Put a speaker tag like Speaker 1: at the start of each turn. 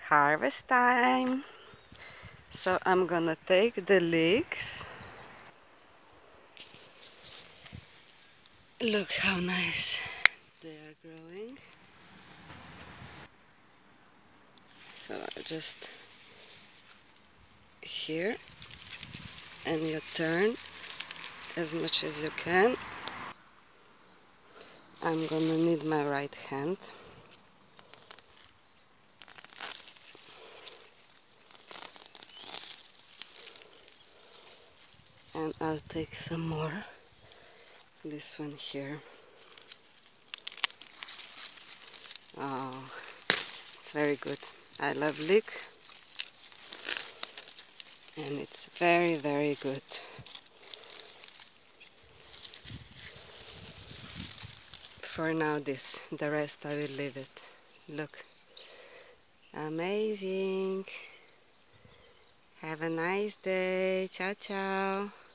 Speaker 1: harvest time. So I'm gonna take the leeks. Look how nice they are growing. So just here, and you turn as much as you can. I'm gonna need my right hand. And I'll take some more. This one here. Oh, it's very good. I love leek. And it's very, very good. For now this, the rest I will leave it. Look, amazing. Have a nice day. Ciao, ciao.